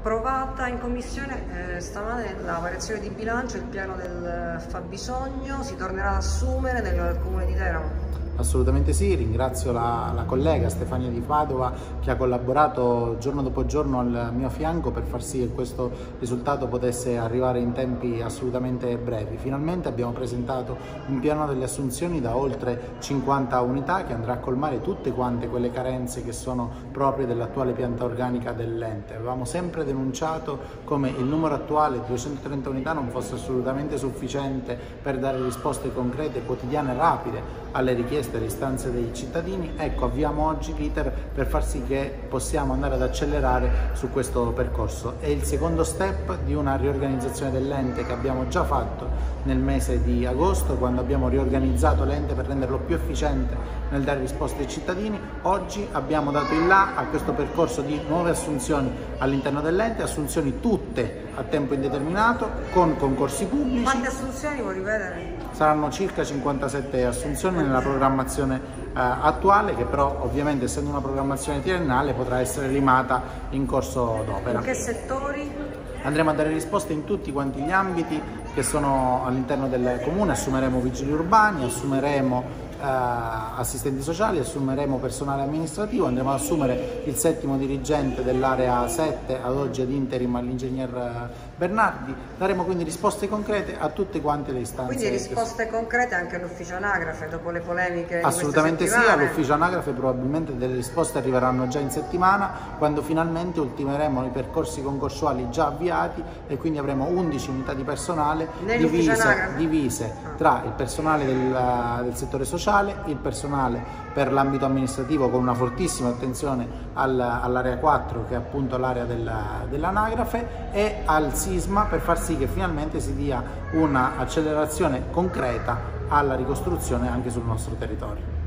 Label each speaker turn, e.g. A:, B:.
A: Approvata in commissione stamane la variazione di bilancio, il piano del fabbisogno, si tornerà ad assumere nel comune di Teramo.
B: Assolutamente sì, ringrazio la collega Stefania Di Padova che ha collaborato giorno dopo giorno al mio fianco per far sì che questo risultato potesse arrivare in tempi assolutamente brevi. Finalmente abbiamo presentato un piano delle assunzioni da oltre 50 unità che andrà a colmare tutte quante quelle carenze che sono proprie dell'attuale pianta organica dell'ente. Avevamo sempre denunciato come il numero attuale di 230 unità non fosse assolutamente sufficiente per dare risposte concrete, quotidiane e rapide alle richieste e alle istanze dei cittadini. Ecco, avviamo oggi l'iter per far sì che possiamo andare ad accelerare su questo percorso. È il secondo step di una riorganizzazione dell'ente che abbiamo già fatto nel mese di agosto, quando abbiamo riorganizzato l'ente per renderlo più efficiente nel dare risposte ai cittadini. Oggi abbiamo dato il là a questo percorso di nuove assunzioni all'interno dell'ente, assunzioni tutte a tempo indeterminato con concorsi pubblici.
A: Quante assunzioni vuoi ripetere?
B: Saranno circa 57 assunzioni nella programmazione attuale, che però ovviamente essendo una programmazione triennale potrà essere limata in corso d'opera.
A: In che settori?
B: Andremo a dare risposte in tutti quanti gli ambiti che sono all'interno del comune. Assumeremo vigili urbani, assumeremo assistenti sociali, assumeremo personale amministrativo, andremo ad assumere il 7° dirigente dell'area 7 ad oggi ad interim all'ingegner Bernardi. Daremo quindi risposte concrete a tutte quante le istanze.
A: Quindi risposte concrete anche all'ufficio anagrafe dopo le polemiche?
B: Assolutamente sì, all'ufficio anagrafe probabilmente delle risposte arriveranno già in settimana, quando finalmente ultimeremo i percorsi concorsuali già avviati e quindi avremo 11 unità di personale divise tra il personale del settore sociale, il personale per l'ambito amministrativo con una fortissima attenzione all'area 4 che è appunto l'area dell'anagrafe e al sisma, per far sì che finalmente si dia una accelerazione concreta alla ricostruzione anche sul nostro territorio.